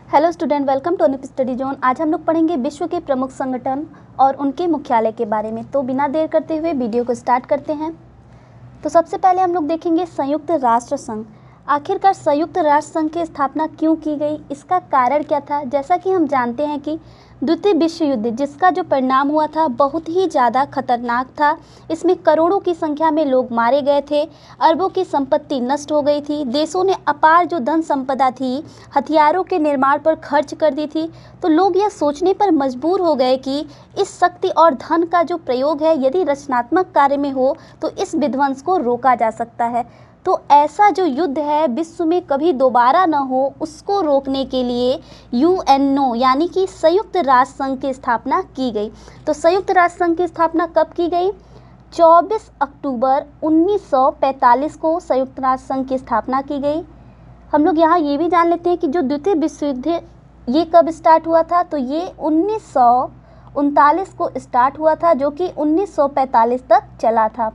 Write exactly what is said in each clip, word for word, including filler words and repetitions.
Hello student, welcome to Anup study zone. आज हम लोग पढ़ेंगे विश्व के प्रमुख संगठन और उनके मुख्यालय के बारे में। तो बिना देर करते हुए वीडियो को स्टार्ट करते हैं। तो सबसे पहले हम लोग देखेंगे संयुक्त राष्ट्र संघ। आखिरकार संयुक्त राष्ट्र संघ की स्थापना क्यों की गई, इसका कारण क्या था। जैसा कि हम जानते हैं कि द्वितीय विश्व युद्ध जिसका जो परिणाम हुआ था बहुत ही ज़्यादा खतरनाक था। इसमें करोड़ों की संख्या में लोग मारे गए थे, अरबों की संपत्ति नष्ट हो गई थी, देशों ने अपार जो धन संपदा थी हथियारों के निर्माण पर खर्च कर दी थी। तो लोग यह सोचने पर मजबूर हो गए कि इस शक्ति और धन का जो प्रयोग है यदि रचनात्मक कार्य में हो तो इस विध्वंस को रोका जा सकता है। तो ऐसा जो युद्ध है विश्व में कभी दोबारा न हो, उसको रोकने के लिए यू एन ओ यानी कि संयुक्त राष्ट्र संघ की स्थापना की गई। तो संयुक्त राष्ट्र संघ की स्थापना कब की गई? चौबीस अक्टूबर उन्नीस सौ पैंतालीस को संयुक्त राष्ट्र संघ की स्थापना की गई। हम लोग यहाँ ये भी जान लेते हैं कि जो द्वितीय विश्व युद्ध ये कब स्टार्ट हुआ था। तो ये उन्नीस सौ उनतालीस को स्टार्ट हुआ था, जो कि उन्नीस सौ पैंतालीस तक चला था।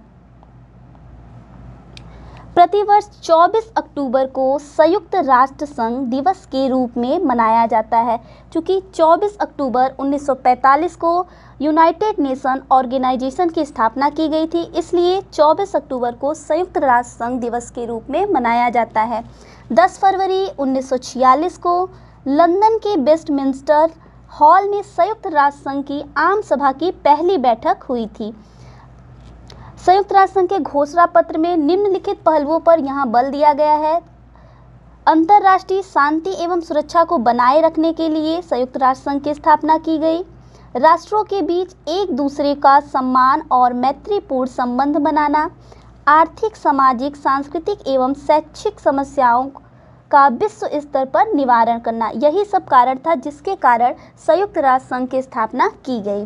प्रतिवर्ष चौबीस अक्टूबर को संयुक्त राष्ट्र संघ दिवस के रूप में मनाया जाता है। चूँकि चौबीस अक्टूबर उन्नीस सौ पैंतालीस को यूनाइटेड नेशन ऑर्गेनाइजेशन की स्थापना की गई थी, इसलिए चौबीस अक्टूबर को संयुक्त राष्ट्र संघ दिवस के रूप में मनाया जाता है। दस फरवरी उन्नीस सौ छियालीस को लंदन के वेस्टमिंस्टर हॉल में संयुक्त राष्ट्र संघ की आम सभा की पहली बैठक हुई थी। संयुक्त राष्ट्र संघ के घोषणा पत्र में निम्नलिखित पहलुओं पर यहाँ बल दिया गया है। अंतर्राष्ट्रीय शांति एवं सुरक्षा को बनाए रखने के लिए संयुक्त राष्ट्र संघ की स्थापना की गई। राष्ट्रों के बीच एक दूसरे का सम्मान और मैत्रीपूर्ण संबंध बनाना, आर्थिक, सामाजिक, सांस्कृतिक एवं शैक्षिक समस्याओं का विश्व स्तर पर निवारण करना, यही सब कारण था जिसके कारण संयुक्त राष्ट्र संघ की स्थापना की गई।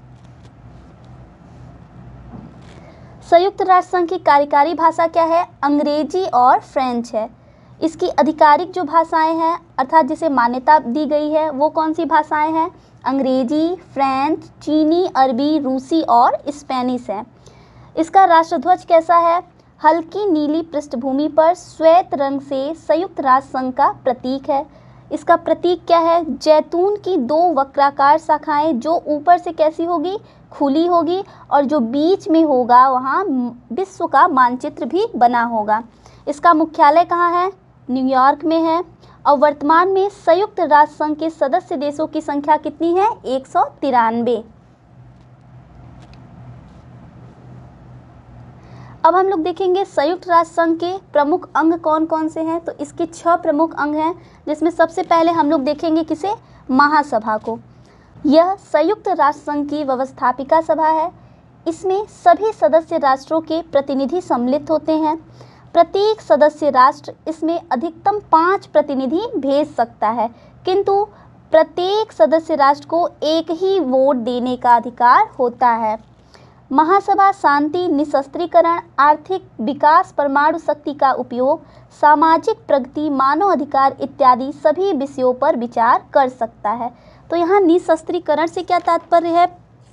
संयुक्त राष्ट्र संघ की कार्यकारी भाषा क्या है? अंग्रेजी और फ्रेंच है। इसकी आधिकारिक जो भाषाएं हैं अर्थात जिसे मान्यता दी गई है वो कौन सी भाषाएं हैं? अंग्रेजी, फ्रेंच, चीनी, अरबी, रूसी और स्पेनिश है। इसका राष्ट्रध्वज कैसा है? हल्की नीली पृष्ठभूमि पर श्वेत रंग से संयुक्त राष्ट्र संघ का प्रतीक है। इसका प्रतीक क्या है? जैतून की दो वक्राकार शाखाएं, जो ऊपर से कैसी होगी? खुली होगी, और जो बीच में होगा वहाँ विश्व का मानचित्र भी बना होगा। इसका मुख्यालय कहाँ है? न्यूयॉर्क में है। और वर्तमान में संयुक्त राष्ट्र संघ के सदस्य देशों की संख्या कितनी है? एक सौ तिरानवे। अब हम लोग देखेंगे संयुक्त राष्ट्र संघ के प्रमुख अंग कौन कौन से हैं। तो इसके छह प्रमुख अंग हैं, जिसमें सबसे पहले हम लोग देखेंगे किसे? महासभा को। यह संयुक्त राष्ट्र संघ की व्यवस्थापिका सभा है। इसमें सभी सदस्य राष्ट्रों के प्रतिनिधि सम्मिलित होते हैं। प्रत्येक सदस्य राष्ट्र इसमें अधिकतम पाँच प्रतिनिधि भेज सकता है, किंतु प्रत्येक सदस्य राष्ट्र को एक ही वोट देने का अधिकार होता है। महासभा शांति, निशस्त्रीकरण, आर्थिक विकास, परमाणु शक्ति का उपयोग, सामाजिक प्रगति, मानव अधिकार इत्यादि सभी विषयों पर विचार कर सकता है। तो यहाँ निशस्त्रीकरण से क्या तात्पर्य है?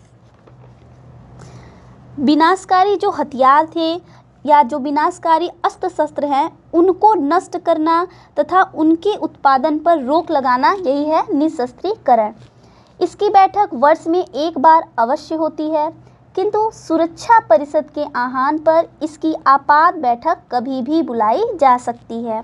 विनाशकारी जो हथियार थे या जो विनाशकारी अस्त्र शस्त्र हैं उनको नष्ट करना तथा उनके उत्पादन पर रोक लगाना, यही है निशस्त्रीकरण। इसकी बैठक वर्ष में एक बार अवश्य होती है, किंतु सुरक्षा परिषद के आह्वान पर इसकी आपात बैठक कभी भी बुलाई जा सकती है।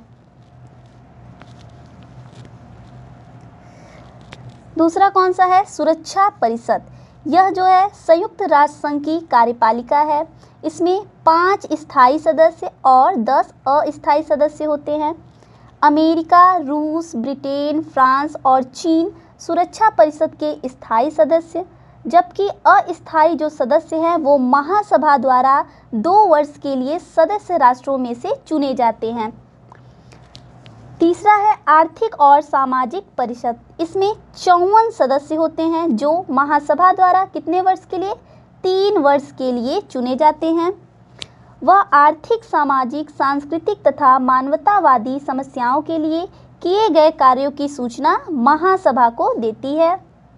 दूसरा कौन सा है? सुरक्षा परिषद। यह जो है संयुक्त राष्ट्र संघ की कार्यपालिका है। इसमें पांच स्थायी सदस्य और दस अस्थायी सदस्य होते हैं। अमेरिका, रूस, ब्रिटेन, फ्रांस और चीन सुरक्षा परिषद के स्थायी सदस्य, जबकि अस्थायी जो सदस्य हैं वो महासभा द्वारा दो वर्ष के लिए सदस्य राष्ट्रों में से चुने जाते हैं। तीसरा है आर्थिक और सामाजिक परिषद। इसमें चौवन सदस्य होते हैं जो महासभा द्वारा कितने वर्ष के लिए? तीन वर्ष के लिए चुने जाते हैं। वह आर्थिक, सामाजिक, सांस्कृतिक तथा मानवतावादी समस्याओं के लिए किए गए कार्यों की सूचना महासभा को देती है।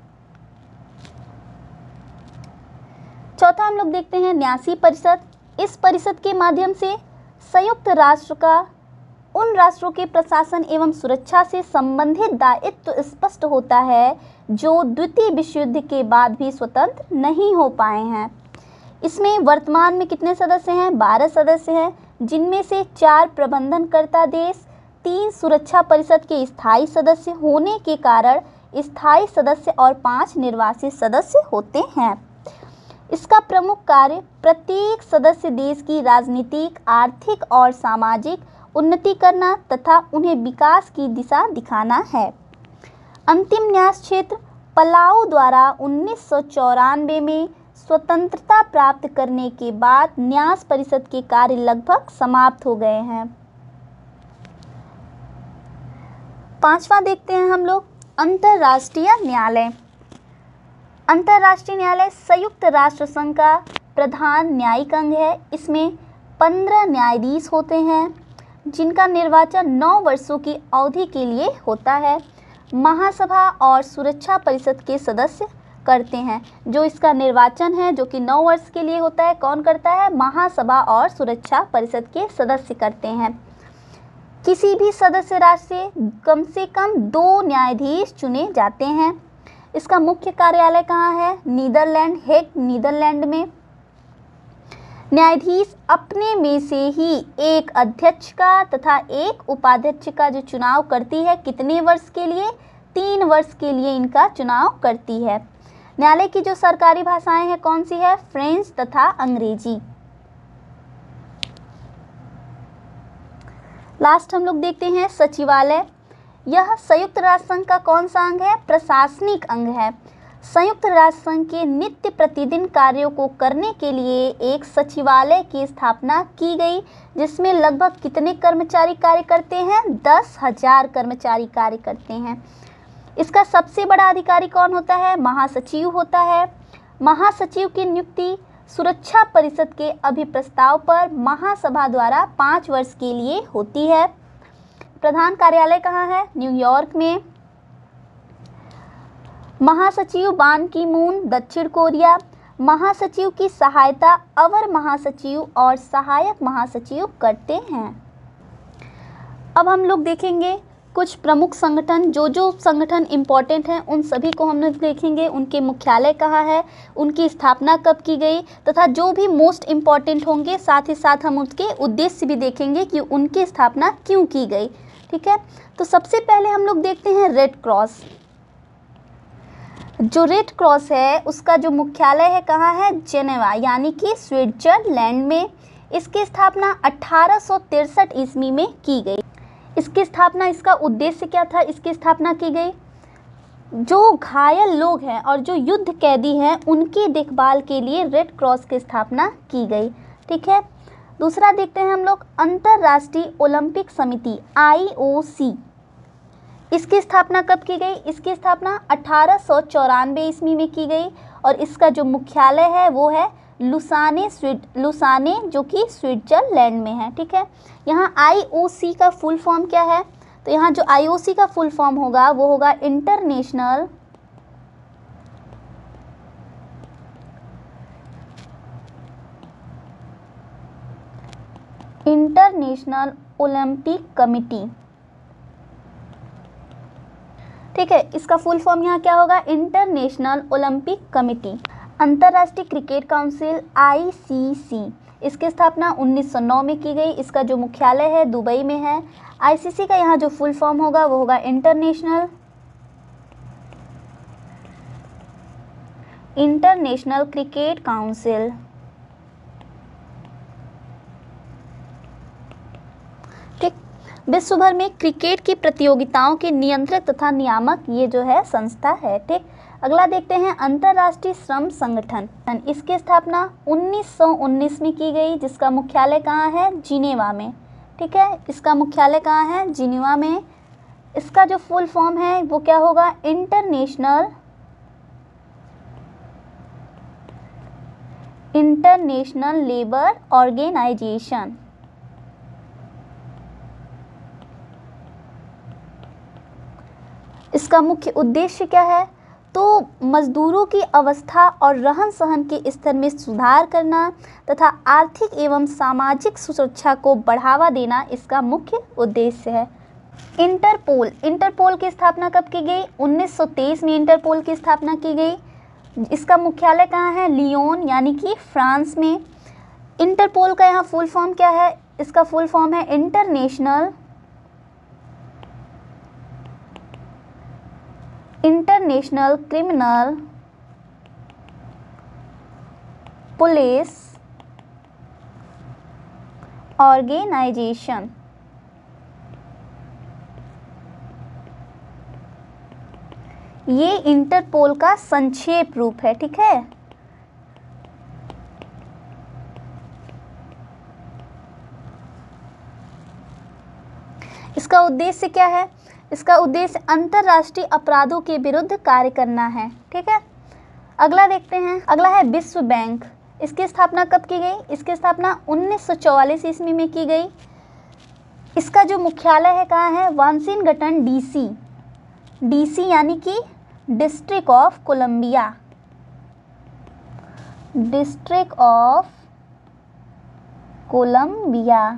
चौथा हम लोग देखते हैं न्यासी परिषद। इस परिषद के माध्यम से संयुक्त राष्ट्र का उन राष्ट्रों के प्रशासन एवं सुरक्षा से संबंधित दायित्व स्पष्ट होता है जो द्वितीय विश्व युद्ध के बाद भी स्वतंत्र नहीं हो पाए हैं। इसमें वर्तमान में कितने सदस्य हैं? बारह सदस्य हैं, जिनमें से चार प्रबंधनकर्ता देश, तीन सुरक्षा परिषद के स्थायी सदस्य होने के कारण स्थायी सदस्य और पांच निर्वासित सदस्य होते हैं। इसका प्रमुख कार्य प्रत्येक सदस्य देश की राजनीतिक, आर्थिक और सामाजिक उन्नति करना तथा उन्हें विकास की दिशा दिखाना है। अंतिम न्यास क्षेत्र पलाऊ द्वारा उन्नीस सौ चौरानवे में स्वतंत्रता प्राप्त करने के बाद न्यास परिषद के कार्य लगभग समाप्त हो गए हैं। पांचवा देखते हैं हम लोग, अंतर्राष्ट्रीय न्यायालय। अंतर्राष्ट्रीय न्यायालय संयुक्त राष्ट्र संघ का प्रधान न्यायिक अंग है। इसमें पंद्रह न्यायाधीश होते हैं, जिनका निर्वाचन नौ वर्षों की अवधि के लिए होता है। महासभा और सुरक्षा परिषद के सदस्य करते हैं। जो इसका निर्वाचन है, जो कि नौ वर्ष के लिए होता है, कौन करता है? महासभा और सुरक्षा परिषद के सदस्य करते हैं। किसी भी सदस्य राष्ट्र से कम से कम दो न्यायाधीश चुने जाते हैं। इसका मुख्य कार्यालय कहाँ है? नीदरलैंड, हेग, नीदरलैंड में। न्यायाधीश अपने में से ही एक अध्यक्ष का तथा एक उपाध्यक्ष का जो चुनाव करती है, कितने वर्ष के लिए? तीन वर्ष के लिए इनका चुनाव करती है। न्यायालय की जो सरकारी भाषाएं हैं कौन सी है? फ्रेंच तथा अंग्रेजी। लास्ट हम लोग देखते हैं सचिवालय। यह संयुक्त राष्ट्र संघ का कौन सा अंग है? प्रशासनिक अंग है। संयुक्त राष्ट्र संघ के नित्य प्रतिदिन कार्यों को करने के लिए एक सचिवालय की स्थापना की गई, जिसमें लगभग कितने कर्मचारी कार्य करते हैं? दस हजार कर्मचारी कार्य करते हैं। इसका सबसे बड़ा अधिकारी कौन होता है? महासचिव होता है। महासचिव की नियुक्ति सुरक्षा परिषद के अभिप्रस्ताव पर महासभा द्वारा पाँच वर्ष के लिए होती है। प्रधान कार्यालय कहाँ है? न्यूयॉर्क में। महासचिव बान की मून, दक्षिण कोरिया। महासचिव की सहायता अवर महासचिव और सहायक महासचिव करते हैं। अब हम लोग देखेंगे कुछ प्रमुख संगठन, जो जो संगठन इम्पॉर्टेंट हैं उन सभी को हम लोग देखेंगे। उनके मुख्यालय कहाँ है, उनकी स्थापना कब की गई, तथा जो भी मोस्ट इम्पॉर्टेंट होंगे, साथ ही साथ हम उसके उद्देश्य भी देखेंगे कि उनकी स्थापना क्यों की गई। ठीक है, तो सबसे पहले हम लोग देखते हैं रेड क्रॉस। जो रेड क्रॉस है उसका जो मुख्यालय है कहाँ है? जेनेवा, यानी कि स्विट्जरलैंड में। इसकी स्थापना अठारह सौ तिरसठ ईस्वी में की गई। इसकी स्थापना, इसका उद्देश्य क्या था? इसकी स्थापना की गई, जो घायल लोग हैं और जो युद्ध कैदी हैं उनकी देखभाल के लिए रेड क्रॉस की स्थापना की गई। ठीक है, दूसरा देखते हैं हम लोग अंतर्राष्ट्रीय ओलंपिक समिति आई ओ सी। इसकी स्थापना कब की गई? इसकी स्थापना अठारह सौ चौरानवे ईस्वी में की गई और इसका जो मुख्यालय है वो है लुसाने, स्विट लुसाने जो कि स्विट्जरलैंड में है। ठीक है, यहाँ आई ओ सी का फुल फॉर्म क्या है? तो यहाँ जो आई ओ सी का फुल फॉर्म होगा वो होगा इंटरनेशनल इंटरनेशनल ओलंपिक कमिटी। ठीक है, इसका फुल फॉर्म यहाँ क्या होगा? International Olympic Committee. अंतर्राष्ट्रीय Cricket Council I C C, इसकी स्थापना उन्नीस सौ नौ में की गई। इसका जो मुख्यालय है दुबई में है। आई सी सी का यहाँ जो फुल फॉर्म होगा वो होगा इंटरनेशनल इंटरनेशनल क्रिकेट काउंसिल। ठीक, विश्व भर में क्रिकेट की प्रतियोगिताओं के नियंत्रक तथा नियामक ये जो है संस्था है। ठीक, अगला देखते हैं अंतर्राष्ट्रीय श्रम संगठन। इसकी स्थापना उन्नीस सौ उन्नीस में की गई, जिसका मुख्यालय कहाँ है? जिनेवा में। ठीक है, इसका मुख्यालय कहाँ है? जिनेवा में। इसका जो फुल फॉर्म है वो क्या होगा? International International Labour Organisation. इसका मुख्य उद्देश्य क्या है? तो मजदूरों की अवस्था और रहन सहन के स्तर में सुधार करना तथा आर्थिक एवं सामाजिक सुरक्षा को बढ़ावा देना इसका मुख्य उद्देश्य है। इंटरपोल इंटरपोल की स्थापना कब की गई? उन्नीस सौ तेईस में इंटरपोल की स्थापना की गई। इसका मुख्यालय कहाँ है? लियोन यानी कि फ्रांस में। इंटरपोल का यहाँ फुल फॉर्म क्या है? इसका फुल फॉर्म है International International Criminal Police Organisation. ये इंटरपोल का संक्षेप रूप है, ठीक है। इसका उद्देश्य क्या है? इसका उद्देश्य अंतर्राष्ट्रीय अपराधों के विरुद्ध कार्य करना है, ठीक है। अगला देखते हैं। अगला है विश्व बैंक। इसकी स्थापना कब की गई? इसकी स्थापना उन्नीस सौ चौवालीस ईस्वी में की गई। इसका जो मुख्यालय है कहाँ है? Washington DC. डीसी यानी कि District of Columbia, District of Columbia.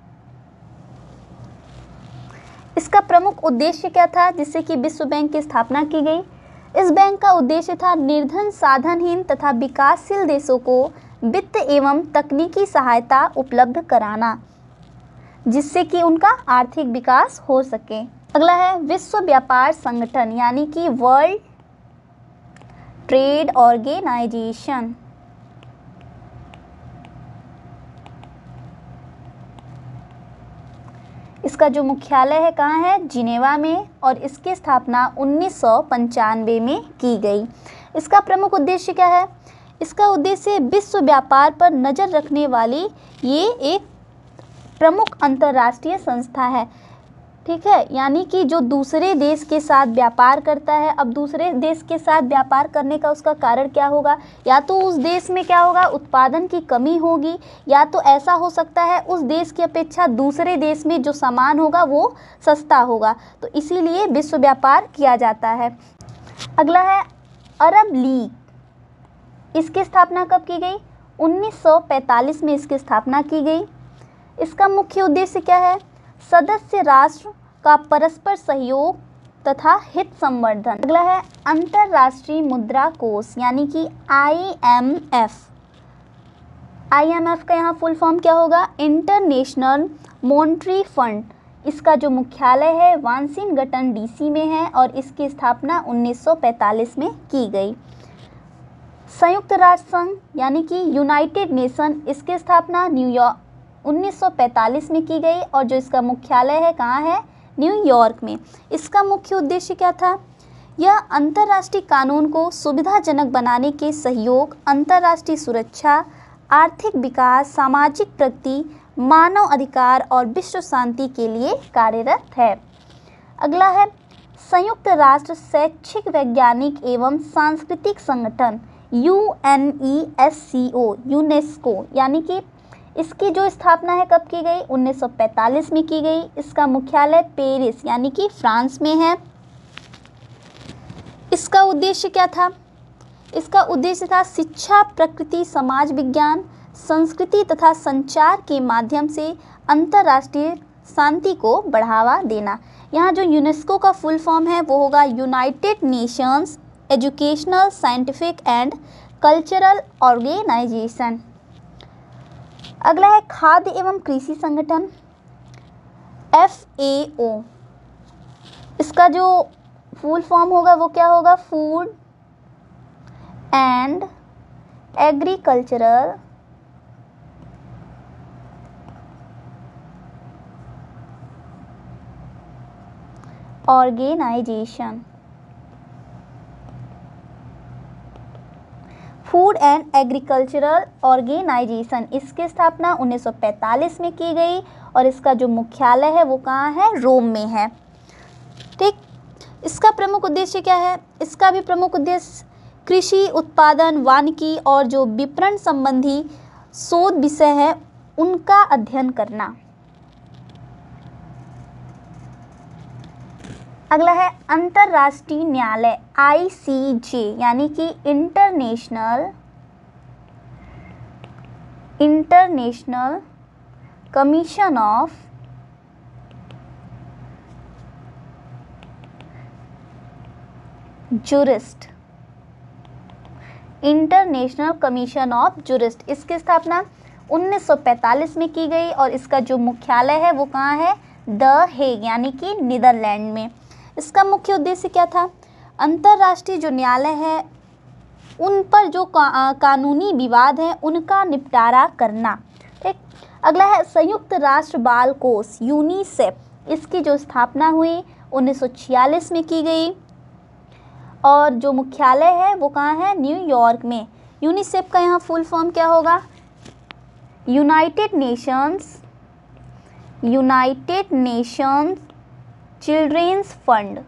इसका प्रमुख उद्देश्य क्या था जिससे कि विश्व बैंक की स्थापना की गई? इस बैंक का उद्देश्य था निर्धन, साधनहीन तथा विकासशील देशों को वित्त एवं तकनीकी सहायता उपलब्ध कराना, जिससे कि उनका आर्थिक विकास हो सके। अगला है विश्व व्यापार संगठन यानी कि वर्ल्ड ट्रेड ऑर्गेनाइजेशन। इसका जो मुख्यालय है कहाँ है? जिनेवा में, और इसकी स्थापना उन्नीस सौ पंचानवे में की गई। इसका प्रमुख उद्देश्य क्या है? इसका उद्देश्य विश्व व्यापार पर नज़र रखने वाली ये एक प्रमुख अंतर्राष्ट्रीय संस्था है, ठीक है। यानी कि जो दूसरे देश के साथ व्यापार करता है, अब दूसरे देश के साथ व्यापार करने का उसका कारण क्या होगा? या तो उस देश में क्या होगा? उत्पादन की कमी होगी, या तो ऐसा हो सकता है उस देश की अपेक्षा दूसरे देश में जो सामान होगा वो सस्ता होगा, तो इसीलिए विश्व व्यापार किया जाता है। अगला है अरब लीग। इसकी स्थापना कब की गई? उन्नीस सौ पैंतालीस में इसकी स्थापना की गई। इसका मुख्य उद्देश्य क्या है? सदस्य राष्ट्र का परस्पर सहयोग तथा हित संवर्धन। अगला है अंतर्राष्ट्रीय मुद्रा कोष यानी कि I M F. I M F का यहाँ फुल फॉर्म क्या होगा? International Monetary Fund. इसका जो मुख्यालय है वाशिंगटन डीसी में है, और इसकी स्थापना उन्नीस सौ पैंतालीस में की गई। संयुक्त राष्ट्र संघ यानी कि यूनाइटेड नेशन, इसकी स्थापना न्यूयॉर्क उन्नीस सौ पैंतालीस में की गई, और जो इसका मुख्यालय है कहाँ है? न्यूयॉर्क में। इसका मुख्य उद्देश्य क्या था? यह अंतर्राष्ट्रीय कानून को सुविधाजनक बनाने के सहयोग, अंतर्राष्ट्रीय सुरक्षा, आर्थिक विकास, सामाजिक प्रगति, मानव अधिकार और विश्व शांति के लिए कार्यरत है। अगला है संयुक्त राष्ट्र शैक्षिक, वैज्ञानिक एवं सांस्कृतिक संगठन U N E S C O, UNESCO. यानी कि इसकी जो स्थापना है कब की गई? उन्नीस सौ पैंतालीस में की गई। इसका मुख्यालय पेरिस यानी कि फ्रांस में है। इसका उद्देश्य क्या था? इसका उद्देश्य था शिक्षा, प्रकृति, समाज विज्ञान, संस्कृति तथा संचार के माध्यम से अंतर्राष्ट्रीय शांति को बढ़ावा देना। यहाँ जो यूनेस्को का फुल फॉर्म है वो होगा United Nations Educational, Scientific and Cultural Organisation. अगला है खाद्य एवं कृषि संगठन एफ ए ओ। इसका जो फुल फॉर्म होगा वो क्या होगा? Food and Agricultural Organisation. Food and Agricultural Organisation, इसकी स्थापना उन्नीस सौ पैंतालीस में की गई, और इसका जो मुख्यालय है वो कहाँ है? रोम में है, ठीक। इसका प्रमुख उद्देश्य क्या है? इसका भी प्रमुख उद्देश्य कृषि उत्पादन, वानिकी और जो विपणन संबंधी शोध विषय है उनका अध्ययन करना। अगला है अंतर्राष्ट्रीय न्यायालय आई सी जे यानी कि international International Commission of Jurist International Commission of Jurist इसकी स्थापना उन्नीस सौ पैंतालीस में की गई और इसका जो मुख्यालय है वो कहाँ है, द हेग यानी कि नीदरलैंड में। इसका मुख्य उद्देश्य क्या था, अंतर्राष्ट्रीय जो न्यायालय है उन पर जो का, कानूनी विवाद हैं उनका निपटारा करना। ठीक, अगला है संयुक्त राष्ट्र बाल कोष यूनिसेफ। इसकी जो स्थापना हुई उन्नीस सौ छियालीस में की गई और जो मुख्यालय है वो कहाँ है, न्यूयॉर्क में। यूनिसेफ का यहाँ फुल फॉर्म क्या होगा, United Nations United Nations Children's Fund.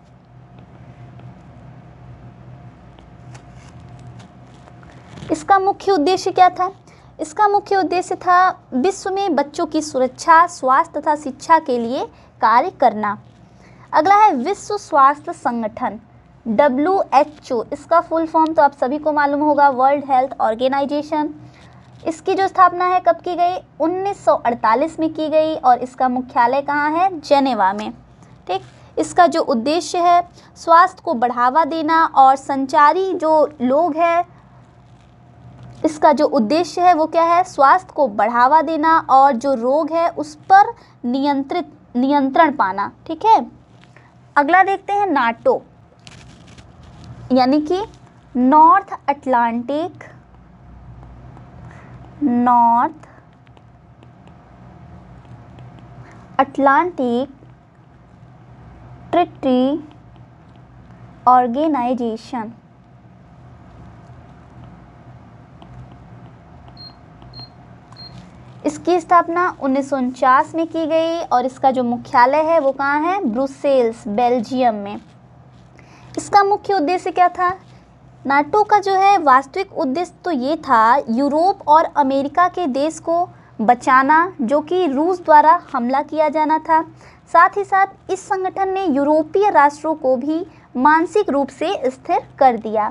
इसका मुख्य उद्देश्य क्या था, इसका मुख्य उद्देश्य था विश्व में बच्चों की सुरक्षा, स्वास्थ्य तथा शिक्षा के लिए कार्य करना। अगला है विश्व स्वास्थ्य संगठन डब्ल्यू एच ओ। इसका फुल फॉर्म तो आप सभी को मालूम होगा, वर्ल्ड हेल्थ ऑर्गेनाइजेशन। इसकी जो स्थापना है कब की गई, उन्नीस सौ अड़तालीस में की गई और इसका मुख्यालय कहाँ है, जेनेवा में। ठीक, इसका जो उद्देश्य है स्वास्थ्य को बढ़ावा देना और संचारी जो लोग हैं, इसका जो उद्देश्य है वो क्या है, स्वास्थ्य को बढ़ावा देना और जो रोग है उस पर नियंत्रित नियंत्रण पाना। ठीक है, अगला देखते हैं नाटो यानी कि North Atlantic North Atlantic Treaty Organisation. इसकी स्थापना उन्नीस सौ उनचास में की गई और इसका जो मुख्यालय है वो कहाँ है, ब्रुसेल्स बेल्जियम में। इसका मुख्य उद्देश्य क्या था, नाटो का जो है वास्तविक उद्देश्य तो ये था यूरोप और अमेरिका के देश को बचाना जो कि रूस द्वारा हमला किया जाना था। साथ ही साथ इस संगठन ने यूरोपीय राष्ट्रों को भी मानसिक रूप से स्थिर कर दिया।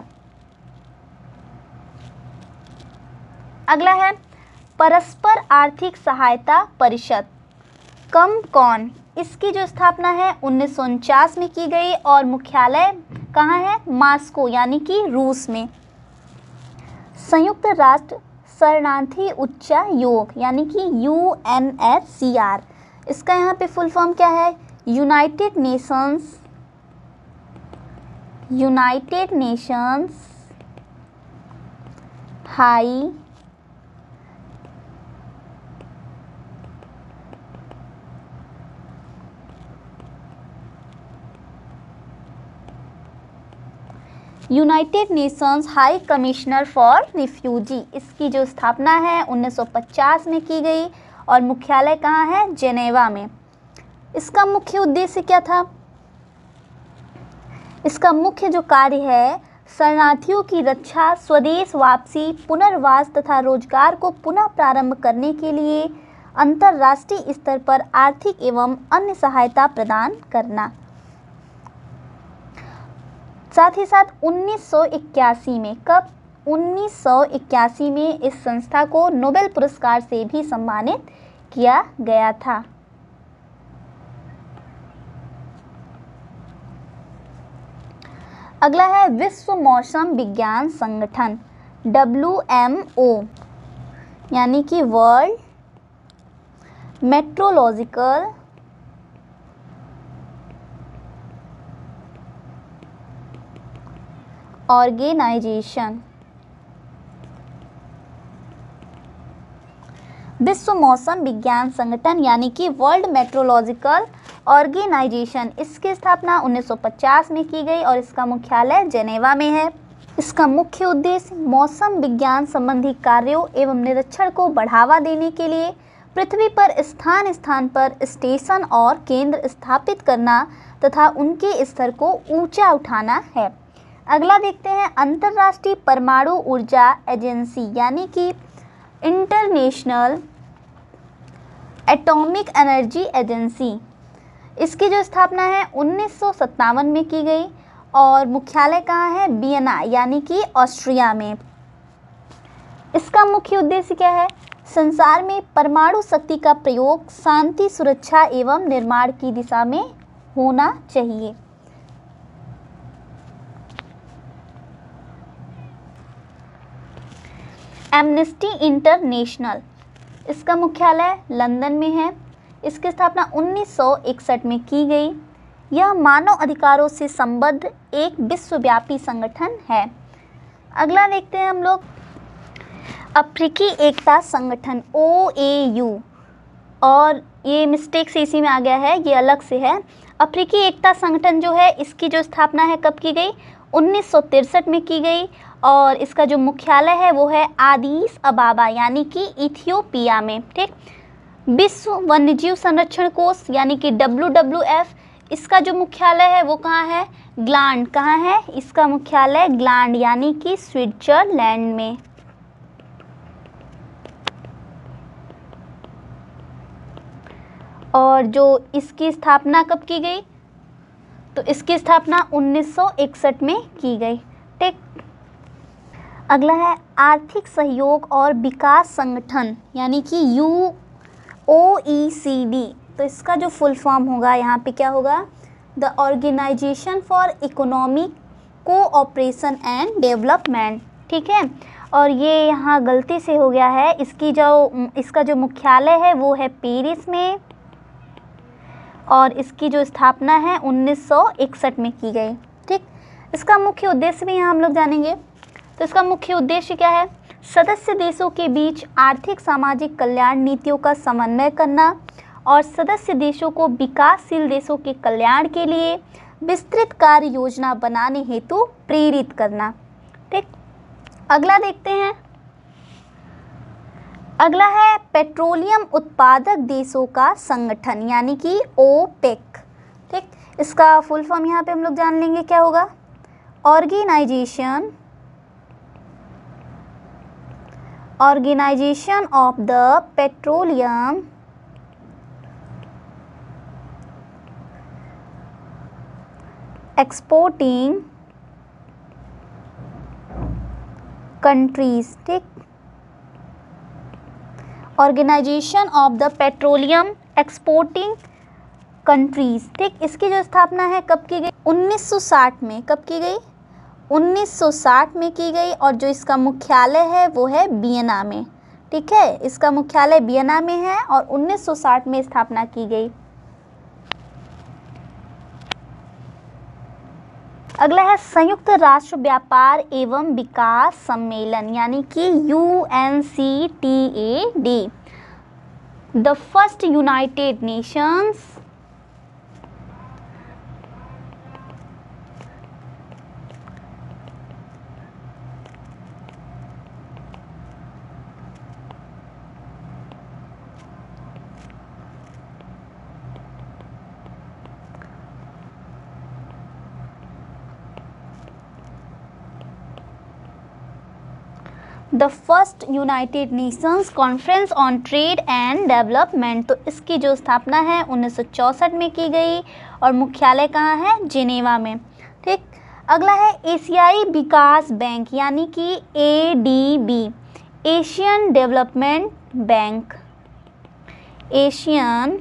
अगला है परस्पर आर्थिक सहायता परिषद कम कौन। इसकी जो स्थापना है उन्नीस सौ उनचास में की गई और मुख्यालय कहाँ है, मास्को यानी कि रूस में। संयुक्त राष्ट्र शरणार्थी उच्चायोग यानी कि U N H C R. इसका यहाँ पे फुल फॉर्म क्या है, United Nations United Nations High United Nations High Commissioner for Refugee. इसकी जो स्थापना है उन्नीस सौ पचास में की गई और मुख्यालय कहाँ है, जेनेवा में। इसका मुख्य उद्देश्य क्या था, इसका मुख्य जो कार्य है शरणार्थियों की रक्षा, स्वदेश वापसी, पुनर्वास तथा रोजगार को पुनः प्रारंभ करने के लिए अंतर्राष्ट्रीय स्तर पर आर्थिक एवं अन्य सहायता प्रदान करना। साथ ही साथ उन्नीस सौ इक्यासी में, कब, उन्नीस सौ इक्यासी में इस संस्था को नोबेल पुरस्कार से भी सम्मानित किया गया था। अगला है विश्व मौसम विज्ञान संगठन डब्ल्यू एम ओ यानी कि वर्ल्ड मेट्रोलॉजिकल ऑर्गेनाइजेशन। विश्व मौसम विज्ञान संगठन यानी कि वर्ल्ड मेट्रोलॉजिकल ऑर्गेनाइजेशन। इसकी स्थापना उन्नीस सौ पचास में की गई और इसका मुख्यालय जेनेवा में है। इसका मुख्य उद्देश्य मौसम विज्ञान संबंधी कार्यों एवं निरीक्षण को बढ़ावा देने के लिए पृथ्वी पर स्थान स्थान पर स्टेशन और केंद्र स्थापित करना तथा उनके स्तर को ऊंचा उठाना है। अगला देखते हैं अंतर्राष्ट्रीय परमाणु ऊर्जा एजेंसी यानी कि इंटरनेशनल एटॉमिक एनर्जी एजेंसी। इसकी जो स्थापना है उन्नीस सौ सत्तावन में की गई और मुख्यालय कहाँ है? वियना यानी कि ऑस्ट्रिया में। इसका मुख्य उद्देश्य क्या है? संसार में परमाणु शक्ति का प्रयोग शांति, सुरक्षा एवं निर्माण की दिशा में होना चाहिए। एम्नेस्टी इंटरनेशनल, इसका मुख्यालय लंदन में है। इसकी स्थापना उन्नीस सौ इकसठ में की गई। यह मानव अधिकारों से संबद्ध एक विश्वव्यापी संगठन है। अगला देखते हैं हम लोग, अफ्रीकी एकता संगठन ओ ए यू, और ये मिस्टेक से इसी में आ गया है, ये अलग से है। अफ्रीकी एकता संगठन जो है, इसकी जो स्थापना है कब की गई? उन्नीस सौ तिरसठ में की गई, और इसका जो मुख्यालय है वो है आदिस अबाबा यानी कि इथियोपिया में। ठीक। विश्व वन्यजीव संरक्षण कोष यानी कि डब्ल्यू डब्ल्यू एफ, इसका जो मुख्यालय है वो कहाँ है? ग्लांड। कहाँ है इसका मुख्यालय? ग्लांड यानी कि स्विट्जरलैंड में। और जो इसकी स्थापना कब की गई? तो इसकी स्थापना उन्नीस सौ इकसठ में की गई। ठीक। अगला है आर्थिक सहयोग और विकास संगठन यानी कि you O E C D. तो इसका जो फुल फॉर्म होगा यहाँ पे क्या होगा? The Organisation for Economic Cooperation and Development. ठीक है। और ये यहाँ गलती से हो गया है, इसकी जो इसका जो मुख्यालय है वो है पेरिस में, और इसकी जो स्थापना है उन्नीस सौ इकसठ में की गई। ठीक। इसका मुख्य उद्देश्य भी यहाँ हम लोग जानेंगे। तो इसका मुख्य उद्देश्य क्या है? सदस्य देशों के बीच आर्थिक सामाजिक कल्याण नीतियों का समन्वय करना और सदस्य देशों को विकासशील देशों के कल्याण के लिए विस्तृत कार्य योजना बनाने हेतु प्रेरित करना। ठीक। अगला देखते हैं, अगला है पेट्रोलियम उत्पादक देशों का संगठन यानी कि ओपेक। ठीक। इसका फुल फॉर्म यहाँ पे हम लोग जान लेंगे क्या होगा? Organisation Organisation of the Petroleum Exporting Countries. ठीक। Organisation of the Petroleum Exporting Countries. ठीक। इसकी जो स्थापना है कब की गई? उन्नीस सौ साठ में। कब की गई? उन्नीस सौ साठ में की गई, और जो इसका मुख्यालय है वो है वियना में। ठीक है। इसका मुख्यालय वियना में है और उन्नीस सौ साठ में स्थापना की गई। अगला है संयुक्त राष्ट्र व्यापार एवं विकास सम्मेलन यानी कि U N C T A D, the first United Nations the first United Nations conference on trade and development. तो इसकी जो स्थापना है उन्नीस सौ चौंसठ में की गई, और मुख्यालय कहाँ है? जिनेवा में। ठीक। अगला है एशियाई विकास बैंक यानी कि A D B, Asian development bank. Asian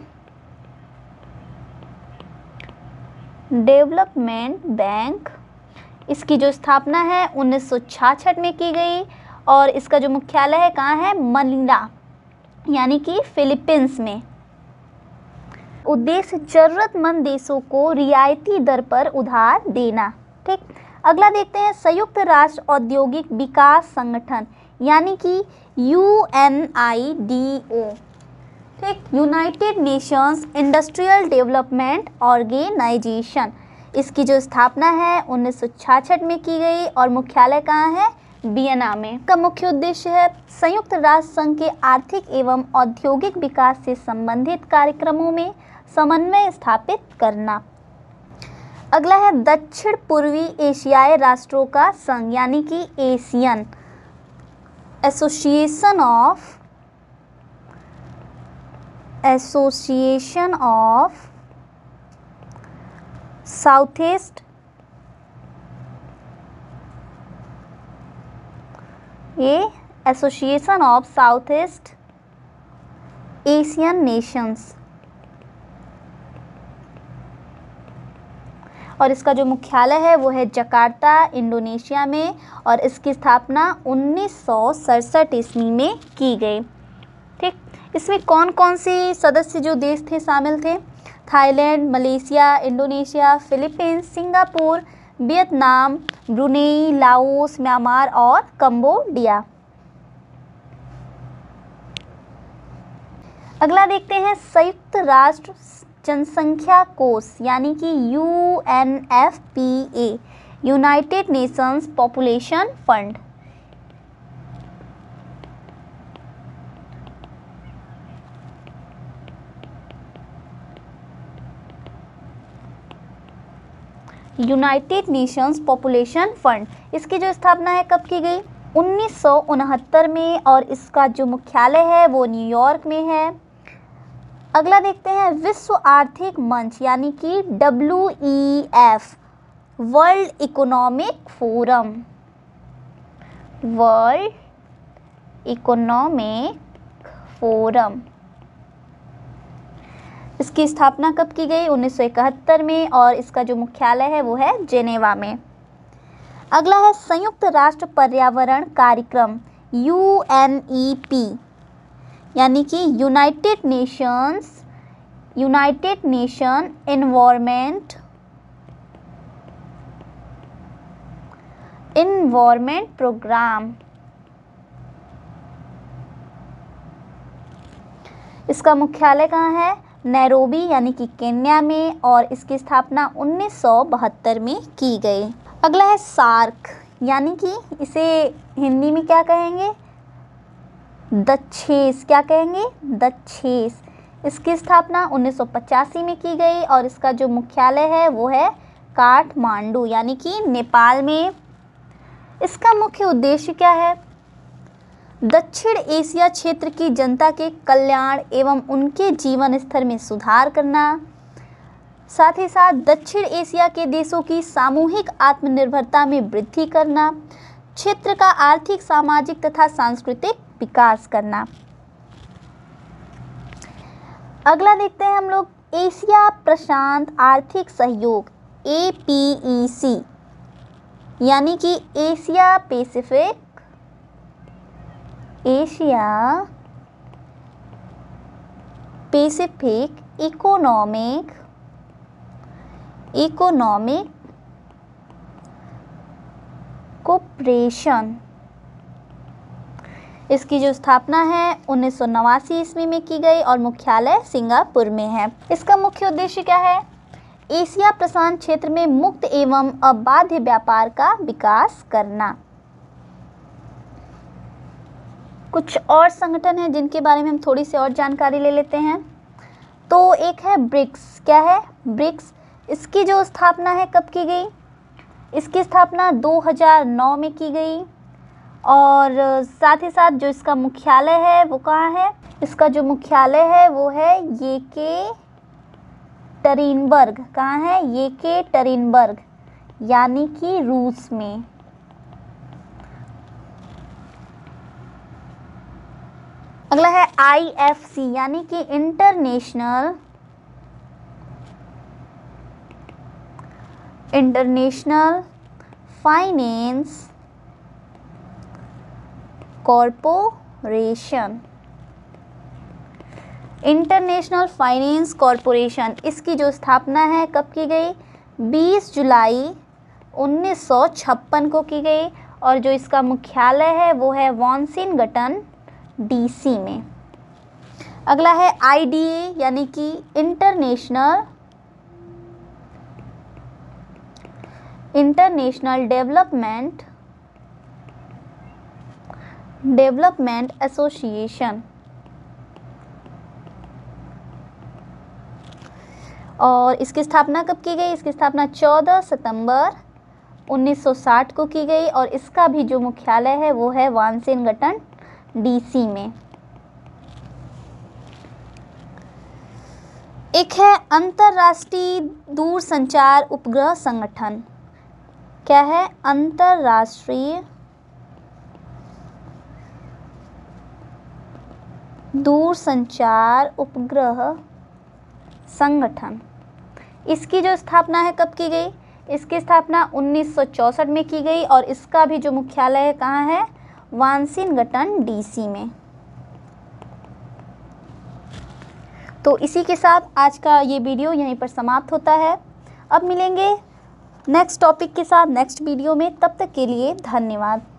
development bank, इसकी जो स्थापना है उन्नीस सौ छियासठ में की गई, और इसका जो मुख्यालय है कहाँ है? मनीला यानी कि फिलीपींस में। उद्देश्य जरूरतमंद देशों को रियायती दर पर उधार देना। ठीक। अगला देखते हैं संयुक्त राष्ट्र औद्योगिक विकास संगठन यानी कि U N I D O. ठीक। United Nations industrial development organisation, इसकी जो स्थापना है उन्नीस सौ छियासठ में की गई, और मुख्यालय कहाँ है? वियना में। का मुख्य उद्देश्य है संयुक्त राष्ट्र संघ के आर्थिक एवं औद्योगिक विकास से संबंधित कार्यक्रमों में समन्वय स्थापित करना। अगला है दक्षिण पूर्वी एशियाई राष्ट्रों का संघ यानी कि Asian association of association of south east ये association of south east Asian nations, और इसका जो मुख्यालय है वो है जकार्ता, इंडोनेशिया में, और इसकी स्थापना उन्नीस सौ सड़सठ ईस्वी में की गई। ठीक, इसमें कौन कौन से सदस्य जो देश थे शामिल थे? Thailand, Malaysia, Indonesia, Philippines, Singapore, Vietnam, Brunei, Laos, Myanmar और कंबोडिया। अगला देखते हैं संयुक्त राष्ट्र जनसंख्या कोष यानी कि U N F P A, United Nations population fund. United Nations population fund, इसकी जो स्थापना है कब की गई? उन्नीस सौ उनहत्तर में, और इसका जो मुख्यालय है वो न्यूयॉर्क में है। अगला देखते हैं विश्व आर्थिक मंच यानी कि W E F, world economic forum, world economic forum, इसकी स्थापना कब की गई? उन्नीस सौ इकहत्तर में, और इसका जो मुख्यालय है वो है जेनेवा में। अगला है संयुक्त राष्ट्र पर्यावरण कार्यक्रम यू एन ई पी यानी कि United Nations United Nation environment environment programme. इसका मुख्यालय कहाँ है? नैरोबी यानी कि केन्या में, और इसकी स्थापना उन्नीस सौ बहत्तर में की गई। अगला है सार्क यानी कि इसे हिंदी में क्या कहेंगे? दक्षेस, क्या कहेंगे? दक्षेस। इसकी स्थापना उन्नीस सौ पचासी में की गई, और इसका जो मुख्यालय है वो है काठमांडू यानी कि नेपाल में। इसका मुख्य उद्देश्य क्या है? दक्षिण एशिया क्षेत्र की जनता के कल्याण एवं उनके जीवन स्तर में सुधार करना, साथ ही साथ दक्षिण एशिया के देशों की सामूहिक आत्मनिर्भरता में वृद्धि करना, क्षेत्र का आर्थिक, सामाजिक तथा सांस्कृतिक विकास करना। अगला देखते हैं हम लोग एशिया प्रशांत आर्थिक सहयोग ए पी ई सी यानी कि Asia Pacific Asia Pacific economic economic cooperation. इसकी जो स्थापना है उन्नीस सौ नवासी ईस्वी में की गई, और मुख्यालय सिंगापुर में है। इसका मुख्य उद्देश्य क्या है? एशिया प्रशांत क्षेत्र में मुक्त एवं अबाध्य व्यापार का विकास करना। कुछ और संगठन हैं जिनके बारे में हम थोड़ी सी और जानकारी ले लेते हैं। तो एक है ब्रिक्स। क्या है? ब्रिक्स। इसकी जो स्थापना है कब की गई? इसकी स्थापना दो हज़ार नौ में की गई, और साथ ही साथ जो इसका मुख्यालय है वो कहाँ है? इसका जो मुख्यालय है वो है येकेटरिनबर्ग। कहाँ है? येकेटरिनबर्ग यानी कि रूस में। अगला है आई एफ सी यानी कि international international finance corporation. International finance corporation, इसकी जो स्थापना है कब की गई? बीस जुलाई उन्नीस सौ छप्पन को की गई, और जो इसका मुख्यालय है वो है वाशिंगटन डीसी में। अगला है आई डी ए यानी कि international international development development association, और इसकी स्थापना कब की गई? इसकी स्थापना चौदह सितंबर उन्नीस सौ साठ को की गई, और इसका भी जो मुख्यालय है वो है वाशिंगटन डीसी में। एक है अंतर्राष्ट्रीय दूरसंचार उपग्रह संगठन। क्या है? अंतर्राष्ट्रीय दूरसंचार उपग्रह संगठन। इसकी जो स्थापना है कब की गई? इसकी स्थापना उन्नीस सौ चौंसठ में की गई और इसका भी जो मुख्यालय है कहाँ है? वाशिंगटन डीसी में। तो इसी के साथ आज का ये वीडियो यहीं पर समाप्त होता है। अब मिलेंगे नेक्स्ट टॉपिक के साथ नेक्स्ट वीडियो में, तब तक के लिए धन्यवाद।